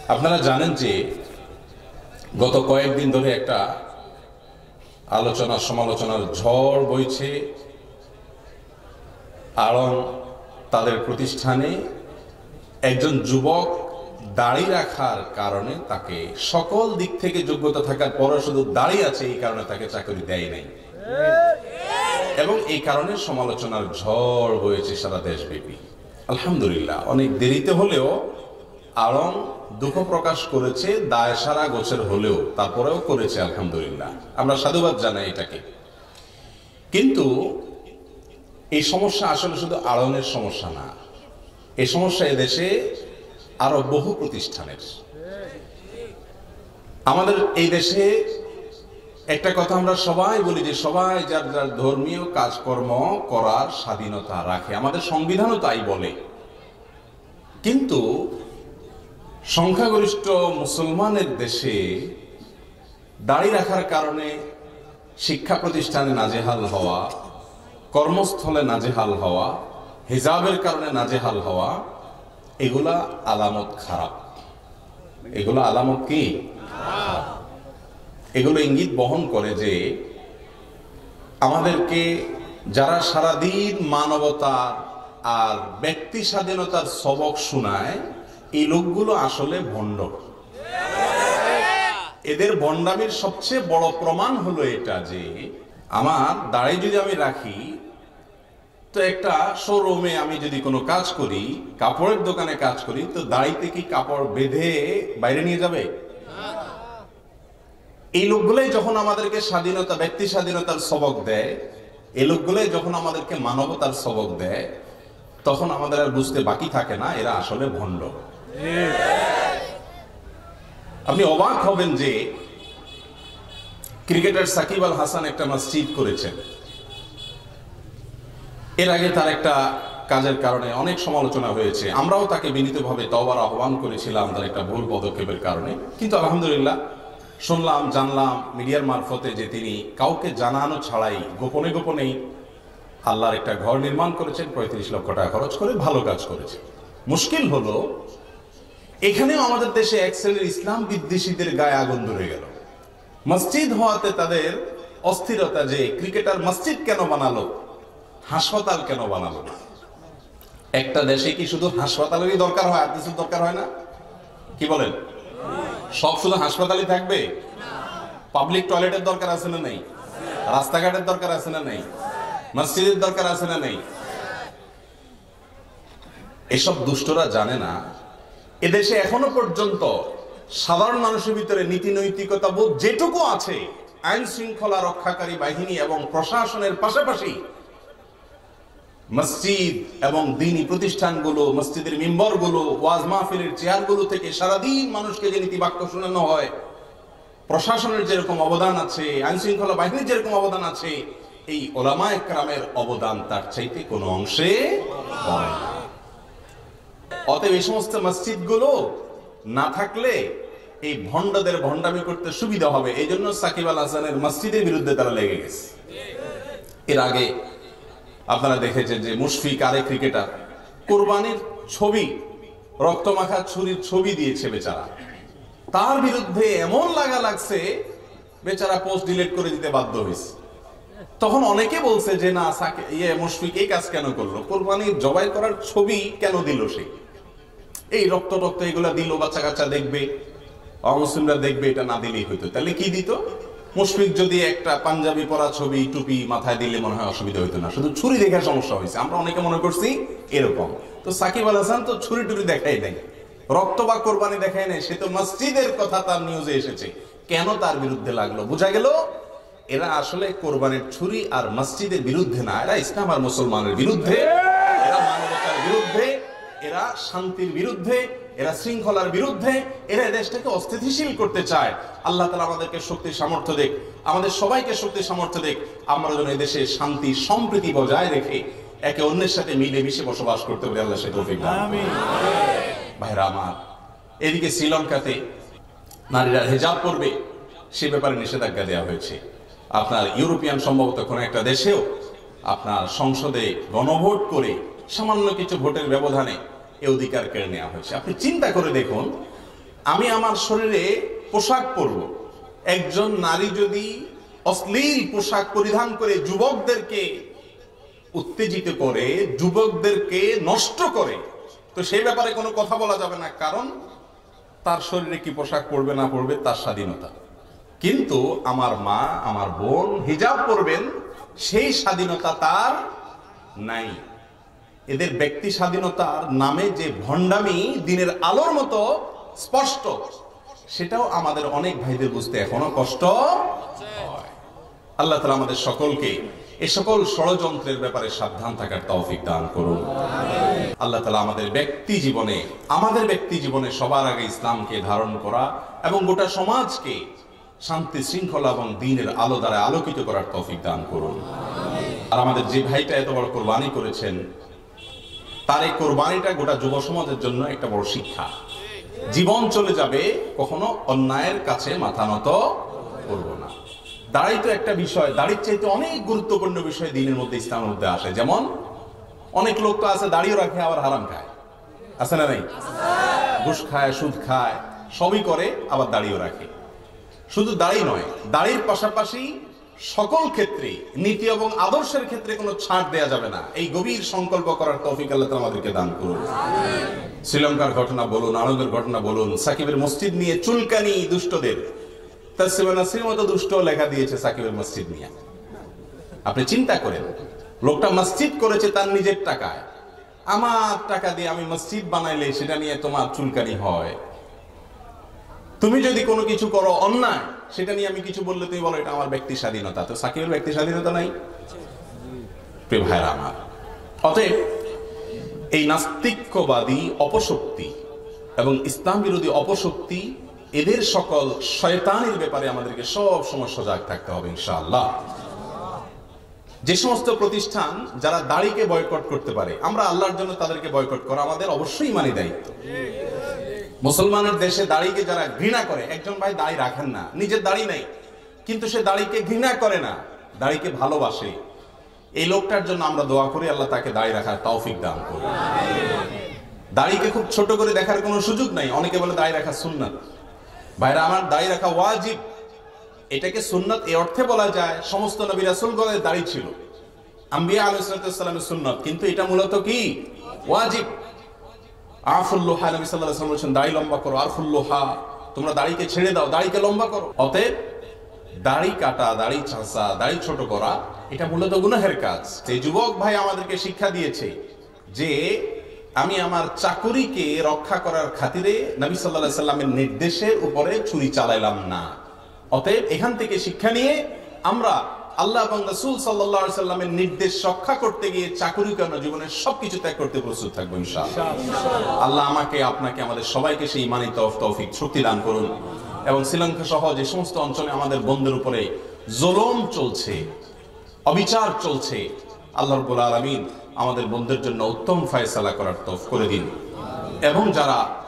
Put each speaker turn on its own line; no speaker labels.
আপনারা জানেন যে গত কয়েকদিন ধরে একটা আলোচনা সমালোচনার ঝড় বইছে আড়ং তাদের প্রতিষ্ঠানে একজন যুবক দাড়ি রাখার কারণে তাকে সকল দিক থেকে যোগ্যতা থাকার পরে শুধু দাড়ি আছে এই কারণে তাকে চাকরি দেয় নাই, এবং এই কারণে সমালোচনার ঝড় বইছে সারা দেশব্যাপী। আলহামদুলিল্লাহ, অনেক দেরিতে হলেও আড়ং দুঃখ প্রকাশ করেছে, দায় সারা গোছের হলেও তারপরেও করেছে। আলহামদুলিল্লাহ, আমরা সাধুবাদ জানাই এটাকে। কিন্তু এই সমস্যা আসলে শুধু আড়ংয়ের সমস্যা না, এই সমস্যা এদেশে আরো বহু প্রতিষ্ঠানের। আমাদের এই দেশে একটা কথা আমরা সবাই বলি যে সবাই যার যার ধর্মীয় কাজকর্ম করার স্বাধীনতা রাখে, আমাদের সংবিধানও তাই বলে। কিন্তু সংখ্যাগরিষ্ঠ মুসলমানের দেশে দাড়ি রাখার কারণে শিক্ষা প্রতিষ্ঠানে নাজেহাল হওয়া, কর্মস্থলে নাজেহাল হওয়া, হিজাবের কারণে নাজেহাল হওয়া, এগুলা আলামত খারাপ। এগুলো আলামত কি? এগুলো ইঙ্গিত বহন করে যে আমাদেরকে যারা সারাদিন মানবতার আর ব্যক্তি স্বাধীনতার সবক শোনায়, এই লোকগুলো আসলে ভণ্ড। এদের ভণ্ডামির সবচেয়ে বড় প্রমাণ হলো এটা যে আমার দাড়ি যদি আমি রাখি, তো একটা শোরুমে আমি যদি কোনো কাজ করি, কাপড়ের দোকানে কাজ করি, তো দাড়িতে কি কাপড় বেঁধে বাইরে নিয়ে যাবে? এই লোকগুলোই যখন আমাদেরকে স্বাধীনতা, ব্যক্তি স্বাধীনতার সবক দেয়, এই লোকগুলোই যখন আমাদেরকে মানবতার সবক দেয়, তখন আমাদের আর বুঝতে বাকি থাকে না এরা আসলে ভণ্ড। আপনি অবাক হবেন যে ক্রিকেটার সাকিব আল হাসান একটা মসজিদ করেছেন। এর আগে তার একটা কাজের কারণে অনেক সমালোচনা হয়েছে, আমরাও তাকে বিনীতভাবে তওবার আহ্বান করেছিলাম তার একটা ভুল পদক্ষেপের কারণে। কিন্তু আলহামদুলিল্লাহ শুনলাম, জানলাম মিডিয়ার মারফতে যে তিনি কাউকে জানানো ছাড়াই গোপনে গোপনেই আল্লাহর একটা ঘর নির্মাণ করেছেন, 35 লক্ষ টাকা খরচ করে। ভালো কাজ করেছে। মুশকিল হলো এখানেও আমাদের দেশে এক শ্রেণীর ইসলাম বিদ্বেষীদের গায়ে আগুন ধরে গেল। মসজিদ হওয়াতে তাদের অস্থিরতা যে ক্রিকেটার মসজিদ কেন বানালো, হাসপাতাল কেন বানালো না? একটা দেশে কি শুধু হাসপাতালেরই দরকার হয়, আর কিছু দরকার হয় না? কি বলেন? সব শুধু হাসপাতালই থাকবে? পাবলিক টয়লেটের দরকার আছে না নেই? রাস্তাঘাটের দরকার আছে না নেই? মসজিদের দরকার আছে না নেই? এসব দুষ্টরা জানে না এদেশে এখনো পর্যন্ত সাধারণ মানুষের ভিতরে নীতি নৈতিকতা বোধ যেটুকু আছে, আইন শৃঙ্খলা রক্ষাকারী বাহিনী এবং প্রশাসনের পাশাপাশি মসজিদ এবং দ্বীনি প্রতিষ্ঠানগুলো, মসজিদের মিম্বরগুলো, ওয়াজ মাহফিলের চেয়ারগুলো থেকে সারাদিন মানুষকে যে নীতি বাক্য শোনানো হয়, প্রশাসনের যেরকম অবদান আছে, আইন শৃঙ্খলা বাহিনীর যেরকম অবদান আছে, এই ওলামায়ে কেরামের অবদান তার চাইতে কোনো অংশে কম না। অতএব এই সমস্ত মসজিদগুলো না থাকলে এই ভণ্ডদের ভণ্ডামি করতে সুবিধা হবে। এই জন্য সাকিব আল হাসানের মসজিদের বিরুদ্ধে তারা লেগে গেছে। এর আগে আপনারা দেখেছেন যে মুশফিক, আরেক ক্রিকেটার, কোরবানির ছবি, রক্তমাখা ছুরির ছবি দিয়েছে বেচারা। তার বিরুদ্ধে এমন লাগা লাগছে বেচারা পোস্ট ডিলিট করে দিতে বাধ্য হয়েছে। তখন অনেকে বলছে যে না, মুশফিক এই কাজ কেন করলো, কোরবানির জবাই করার ছবি কেন দিল সে? এই রক্ত টক্ত এগুলা দিল, বাচ্চা কাচ্চা দেখবে, অমুসলিমরা দেখবে, এটা না দিলেই হইতো। তাহলে কি দিত? মুশফিক যদি একটা পাঞ্জাবি পরা ছবি, টুপি মাথায় দিলে মনে হয় অসুবিধা হইতো না, শুধু ছুরি দেখার সমস্যা হয়েছে। আমরা অনেকে মনে করছি এরকম। তো সাকিব আল হাসান তো ছুরি টুরি দেখাই নাই, রক্ত বা কোরবানি দেখাই নাই, সে তো মসজিদের কথা তার নিউজে এসেছে। কেন তার বিরুদ্ধে লাগলো? বোঝা গেল এরা আসলে কোরবানির ছুরি আর মসজিদের বিরুদ্ধে না, এরা ইসলাম আর মুসলমানের বিরুদ্ধে, এরা মানবতার বিরুদ্ধে, এরা শান্তির বিরুদ্ধে, এরা শৃঙ্খলার বিরুদ্ধে, এরা দেশটাকে অস্থিতিশীল করতে চায়। আল্লাহ তাআলা আমাদেরকে শক্তি সামর্থ্য দেখ, আমাদের সবাইকে শক্তি সামর্থ্য দেখ, আমরা যেন এই দেশে শান্তি সম্প্রীতি বজায় রেখে একে অন্যের সাথে মিলে মিশে বসবাস করতে পারি। আল্লাহ সে তৌফিক দান করুন। ভাইরা আমার, এদিকে শ্রীলঙ্কাতে নারীরা হিজাব পরবে সে ব্যাপারে নিষেধাজ্ঞা দেওয়া হয়েছে। আপনার ইউরোপিয়ান সম্ভবত কোনো একটা দেশেও আপনার সংসদে গণভোট করে সামান্য কিছু ভোটের ব্যবধানে এই অধিকার কেড়ে নেওয়া হয়েছে। আপনি চিন্তা করে দেখুন, আমি আমার শরীরে পোশাক পরব। একজন নারী যদি অশ্লীল পোশাক পরিধান করে যুবকদেরকে উত্তেজিত করে, যুবকদেরকে নষ্ট করে, তো সেই ব্যাপারে কোনো কথা বলা যাবে না, কারণ তার শরীরে কি পোশাক পরবে না পরবে তার স্বাধীনতা। কিন্তু আমার মা, আমার বোন হিজাব পরবেন, সেই স্বাধীনতা তার নাই। এদের ব্যক্তি স্বাধীনতার নামে যে ভণ্ডামি দিনের আলোর মতো স্পষ্ট, সেটাও আমাদের অনেক ভাইদের বুঝতে এখনো কষ্ট হয়। আল্লাহ তাআলা আমাদের সকলকে এই সকল ষড়যন্ত্রের ব্যাপারে সাবধান থাকার তৌফিক দান করুন। আল্লাহ তাআলা আমাদের ব্যক্তি জীবনে সবার আগে ইসলামকে ধারণ করা এবং গোটা সমাজকে শান্তি শৃঙ্খলা এবং দ্বীনের আলো দ্বারা আলোকিত করার তৌফিক দান করুন। আর আমাদের যে ভাইটা এত বড় কোরবানি করেছেন, তার এই কোরবানিটা গোটা যুব সমাজের জন্য একটা বড় শিক্ষা। জীবন চলে যাবে, কখনো অন্যায়ের কাছে মাথা নত করব না। দাড়ি তো একটা বিষয়, দাড়ির চাইতে অনেক গুরুত্বপূর্ণ বিষয় দ্বীনের মধ্যে, ইসলামের মধ্যে আসে। যেমন অনেক লোক তো আছে দাড়িও রাখে আবার হারাম খায়, আছে না নাই? ঘুষ খায়, সুদ খায়, সবই করে, আবার দাড়িও রাখে। শুধু দাড়ি নয়, দাড়ির পাশাপাশি সকল ক্ষেত্রে নীতি এবং আদর্শের ক্ষেত্রে কোনো ছাড় দেয়া যাবে না। এই গভীর সংকল্প করার তৌফিক আল্লাহ তাআলা আমাদেরকে দান করুন। শ্রীলঙ্কার ঘটনা বলুন, আনন্দের ঘটনা বলুন, সাকিবের মসজিদ নিয়ে চুলকানি দুষ্টদের, তাসসিমা নাসরির মতো দুষ্ট লেখা দিয়েছে সাকিবের মসজিদ নিয়ে। আপনি চিন্তা করেন, লোকটা মসজিদ করেছে তার নিজের টাকায়, আমার টাকা দিয়ে আমি মসজিদ বানাইলে সেটা নিয়ে তোমার চুলকানি হয়। তুমি যদি কোনো কিছু করো অন্যায়, সেটা নিয়ে আমি কিছু বললে তুমি বলো এটা আমার ব্যক্তি স্বাধীনতা। তো সাকিবের ব্যক্তি স্বাধীনতা নাই? প্রিয় ভাইরা আমার, অতএব এই নাস্তিক্যবাদী অপশক্তি এবং ইসলাম বিরোধী অপশক্তি, এদের সকল শয়তানির ব্যাপারে আমাদেরকে সব সময় সজাগ থাকতে হবে ইনশাআল্লাহ। যে সমস্ত প্রতিষ্ঠান যারা দাড়িকে বয়কট করতে পারে, আমরা আল্লাহর জন্য তাদেরকে বয়কট করা আমাদের অবশ্যই ইমানি দায়িত্ব। মুসলমানের দেশে দাড়িকে যারা ঘৃণা করে, একজন ভাই দাড়ি রাখেন না, নিজের দাড়ি নেই, কিন্তু সে দাড়িকে ঘৃণা করে না, দাড়িকে ভালোবাসে, এই লোকটার জন্য আমরা দোয়া করি আল্লাহ তাকে দাড়ি রাখার তৌফিক দান করুন। দাড়িকে খুব ছোট করে দেখার কোনো সুযোগ নাই। অনেকে বলে দাড়ি রাখা সুন্নাত। ভাইরা আমার, দাড়ি রাখা ওয়াজিব। এটাকে সুন্নাত এই অর্থে বলা যায়, সমস্ত নবী রাসূলগণের দাড়ি ছিল, আম্বিয়া আলাইহিস সালামের সুন্নাত, কিন্তু এটা মূলত কি? ওয়াজিব। আরফুল্লোহা, নবী সাল্লাল্লাহু আলাইহি ওয়াসাল্লাম বলেছেন দাড়ি লম্বা করো, আরফুল্লোহা, তোমরা দাড়িকে ছেড়ে দাও, দাড়িকে লম্বা করো। অতএব দাড়ি কাটা, দাড়ি চাঁচা, দাড়ি ছোট করা, এটা মূলত গুনাহের কাজ। এই যুবক ভাই আমাদেরকে শিক্ষা দিয়েছে যে আমি আমার চাকুরিকে রক্ষা করার খাতিরে নবী সাল্লাল্লাহু আলাইহি সাল্লামের নির্দেশের উপরে ছুরি চালাইলাম না। অতএব এখান থেকে শিক্ষা নিয়ে আমরা আল্লাহ এবং রাসূল সাল্লাল্লাহু আলাইহি সাল্লামের নির্দেশ রক্ষা করতে গিয়ে চাকুরি কেন, জীবনের সবকিছু ত্যাগ করতে প্রস্তুত থাকবো ইনশাআল্লাহ। আল্লাহ আমাকে, আপনাকে, আমাদের সবাইকে সেই ইমানি তৌফিক শক্তি দান করুন। এবং শ্রীলঙ্কা সহ যে সমস্ত অঞ্চলে আমাদের বন্ধুদের উপরে জুলুম চলছে, অবিচার চলছে, আল্লাহ রাব্বুল আলামিন আমাদের বন্ধুদের জন্য উত্তম ফয়সালা করার তৌফিক করে দিন। এবং যারা